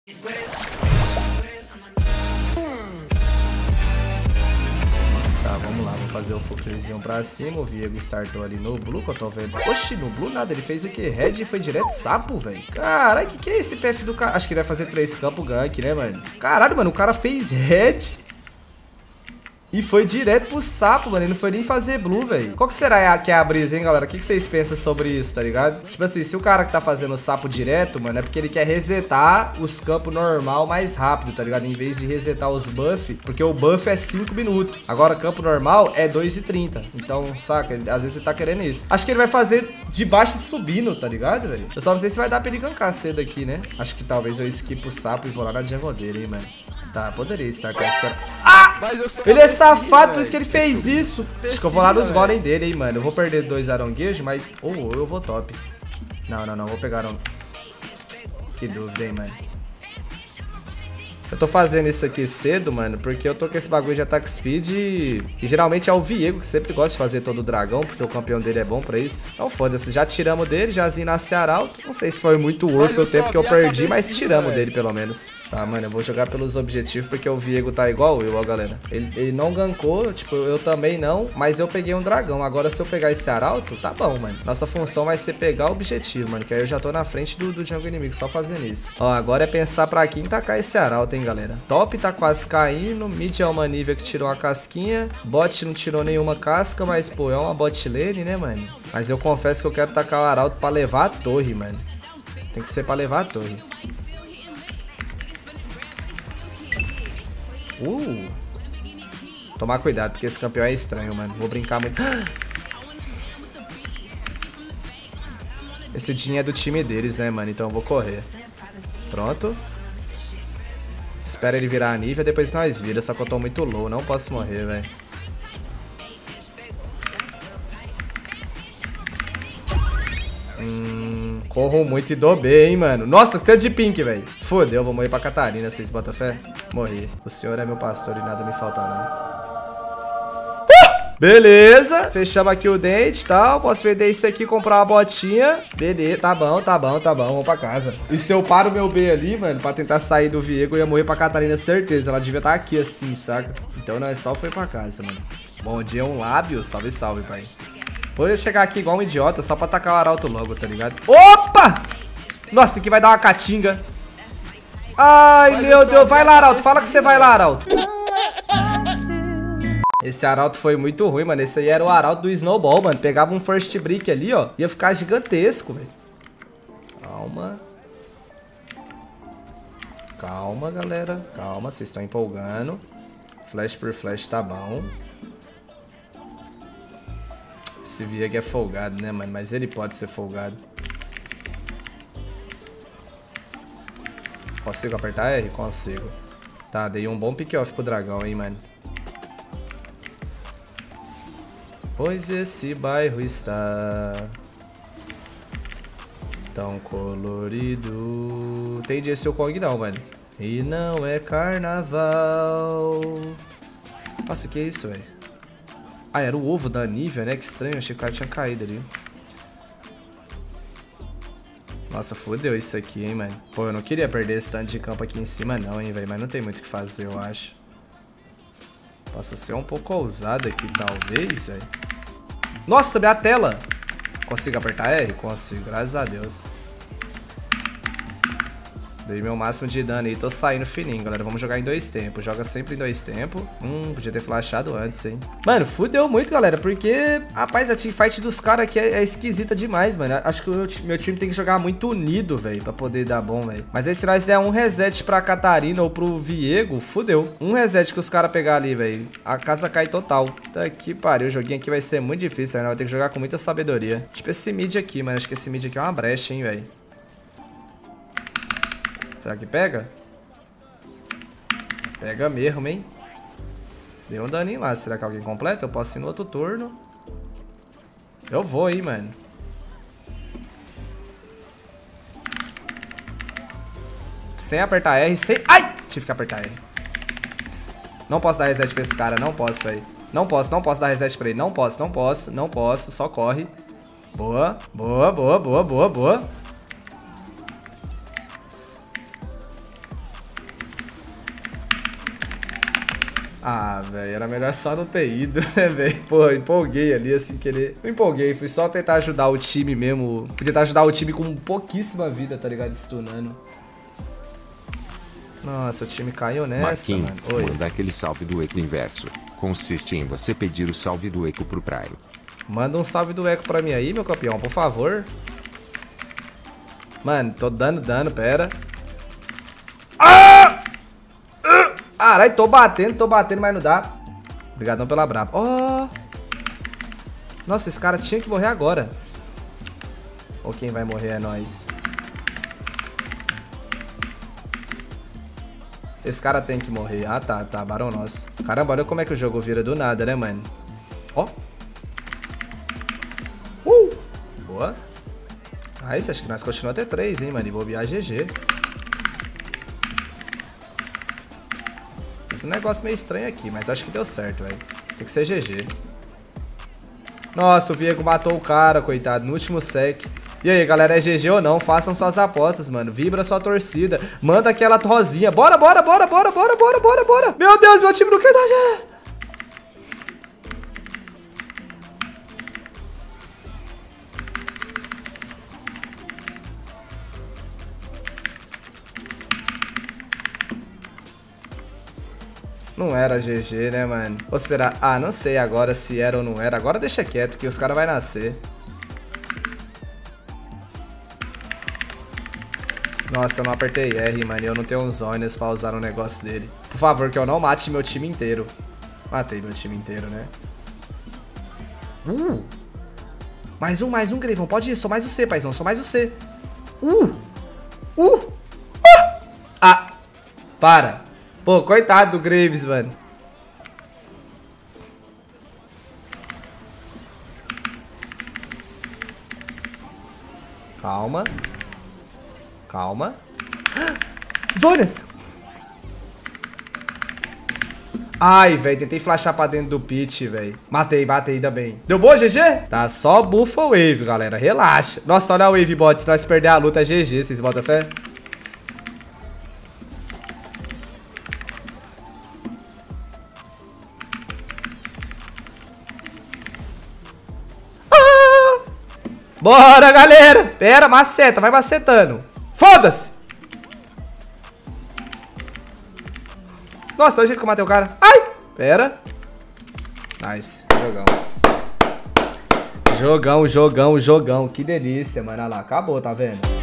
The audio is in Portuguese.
Tá, vamos lá, vamos fazer o fuckerzinho pra cima. O Viego startou ali no blue, que eu tô vendo. Oxi, no blue nada, ele fez o quê? Red foi direto sapo, velho. Caralho, que é esse PF do cara? Acho que ele vai fazer 3 campos gank, né, mano? Caralho, mano, o cara fez red e foi direto pro sapo, mano. Ele não foi nem fazer blue, velho. Qual que será que é a brisa, hein, galera? O que vocês pensam sobre isso, tá ligado? Tipo assim, se o cara que tá fazendo o sapo direto, mano, é porque ele quer resetar os campos normal mais rápido, tá ligado? Em vez de resetar os buff, porque o buff é 5 minutos. Agora, campo normal é 2:30. Então, saca? Às vezes você tá querendo isso. Acho que ele vai fazer de baixo e subindo, tá ligado, velho? Eu só não sei se vai dar pra ele gankar cedo aqui, né? Acho que talvez eu skip o sapo e vou lá na jungle dele, hein, mano. Tá, poderia startar esse... Ah! Ele é safado, por isso que ele fez isso. Acho que eu vou lá nos golem dele, hein, mano. Eu vou perder 2 aronguejos, mas... eu vou top. Não, vou pegar um... Que dúvida, hein, mano. Eu tô fazendo isso aqui cedo, mano, porque eu tô com esse bagulho de attack speed e geralmente é o Viego que sempre gosta de fazer todo o dragão, porque o campeão dele é bom pra isso. Então foda-se, já tiramos dele, já Zinassi Arauto. Não sei se foi muito worth o tempo que eu perdi, mas tiramos dele pelo menos. Tá, mano, eu vou jogar pelos objetivos porque o Viego tá igual eu, ó, galera. Ele não gankou, tipo, eu também não, mas eu peguei um dragão. Agora se eu pegar esse Arauto, tá bom, mano. Nossa função vai ser pegar o objetivo, mano, que aí eu já tô na frente do jungle inimigo, só fazendo isso. Ó, agora é pensar pra quem tacar esse Arauto, hein, galera. Top tá quase caindo, mid é uma Nivea que tirou uma casquinha, bot não tirou nenhuma casca, mas pô, é uma bot lane, né, mano? Mas eu confesso que eu quero tacar o Arauto pra levar a torre, mano. Tem que ser pra levar a torre. Tomar cuidado, porque esse campeão é estranho, mano. Vou brincar muito. Esse Jhin é do time deles, né, mano? Então eu vou correr. Pronto. Espera ele virar a Nivea, depois nós vira. Só que eu tô muito low, não posso morrer, velho. Corro muito e dou B, hein, mano. Nossa, tanto de pink, velho. Fodeu, vou morrer pra Catarina, vocês botam fé? Morri. O senhor é meu pastor e nada me falta, não. Beleza, fechamos aqui o dente e tal. Posso vender isso aqui, comprar uma botinha. Beleza, tá bom. Vamos pra casa. E se eu paro o meu B ali, mano, pra tentar sair do Viego, eu ia morrer pra Catarina, certeza. Ela devia estar aqui assim, saca? Então nós só foi pra casa, mano. Bom dia, um lábio. Salve, salve, pai. Vou chegar aqui igual um idiota, só pra atacar o Arauto logo, tá ligado? Opa! Nossa, aqui vai dar uma catinga. Ai, meu Deus. Vai lá, Arauto. Fala que você vai lá, Arauto. Esse Arauto foi muito ruim, mano. Esse aí era o Arauto do Snowball, mano. Pegava um first brick ali, ó. Ia ficar gigantesco, velho. Calma. Calma, galera. Calma, vocês estão empolgando. Flash por flash tá bom. Esse Viego é folgado, né, mano? Mas ele pode ser folgado. Consigo apertar R? Consigo. Tá, dei um bom pick-off pro dragão, hein, mano. Pois esse bairro está tão colorido. Tem dia seu Kong não, mano. E não é carnaval. Nossa, que é isso, velho? Ah, era o ovo da Nivea, né? Que estranho, achei que o cara tinha caído ali. Nossa, fodeu isso aqui, hein, mano. Pô, eu não queria perder esse tanto de campo aqui em cima não, hein, velho. Mas não tem muito o que fazer, eu acho. Posso ser um pouco ousado aqui, talvez, velho. Nossa, minha tela! Consigo apertar R? Consigo, graças a Deus. Dei meu máximo de dano aí, tô saindo fininho, galera. Vamos jogar em 2 tempos. Joga sempre em 2 tempos. Podia ter flashado antes, hein. Mano, fudeu muito, galera, porque, rapaz, a teamfight dos caras aqui é esquisita demais, mano. Acho que o meu time tem que jogar muito unido, velho, pra poder dar bom, velho. Mas aí se nós der um reset pra Catarina ou pro Viego, fudeu. Um reset que os caras pegar ali, velho, a casa cai total. Tá que pariu, o joguinho aqui vai ser muito difícil, né? Vai ter que jogar com muita sabedoria. Tipo esse mid aqui, mano. Acho que esse mid aqui é uma brecha, hein, velho. Será que pega? Pega mesmo, hein? Deu um daninho lá. Será que alguém completa? Eu posso ir no outro turno. Eu vou, hein, mano. Sem apertar R, sem... Ai! Tive que apertar R. Não posso dar reset pra esse cara. Não posso, velho. Não posso dar reset pra ele. Não posso. Só corre. Boa. Ah, velho, era melhor só não ter ido, né, velho? Pô, empolguei ali, assim, querer... Não empolguei, fui só tentar ajudar o time mesmo. Fui tentar ajudar o time com pouquíssima vida, tá ligado? Stunando. Nossa, o time caiu nessa, Marquinhos, mano. Oi. manda aquele salve do Eco inverso. Consiste em você pedir o salve do Eco pro Praio. Manda um salve do Eco pra mim aí, meu campeão, por favor. Mano, tô dando dano, pera. Caralho, tô batendo, mas não dá. Obrigadão pela braba. Oh! Nossa, esse cara tinha que morrer agora. Ou quem vai morrer é nós. Esse cara tem que morrer. Ah, tá, barão nosso. Caramba, olha como é que o jogo vira do nada, né, mano? Ó. Boa. Aí, acho que nós continuamos até 3, hein, mano. E bobear GG. Fiz um negócio meio estranho aqui, mas acho que deu certo, velho. Tem que ser GG. Nossa, o Viego matou o cara, coitado, no último sec. E aí, galera, é GG ou não? Façam suas apostas, mano. Vibra sua torcida. Manda aquela rosinha. Bora. Meu Deus, meu time não quer dar GG. Não era GG, né, mano? Ou será? Ah, não sei agora se era ou não era. Agora deixa quieto que os caras vão nascer. Nossa, eu não apertei R, mano. Eu não tenho uns zonas pra usar no negócio dele. Por favor, que eu não mate meu time inteiro. Matei meu time inteiro, né? Mais um, Greivão. Pode ir. Só mais o C, paizão. Só mais o C. Ah! Para. Pô, coitado do Graves, mano. Calma. Zonas! Ai, velho, tentei flashar pra dentro do pit, velho. Matei, ainda bem. Deu boa, GG? Tá só bufa wave, galera. Relaxa. Nossa, olha a wave bot. Se nós perder a luta, é GG. Vocês botam fé? Bora, galera! Pera, maceta, vai macetando. Foda-se! Nossa, olha o jeito que eu matei o cara. Ai! Pera. Nice. Jogão. Que delícia, mano. Olha lá, acabou, tá vendo?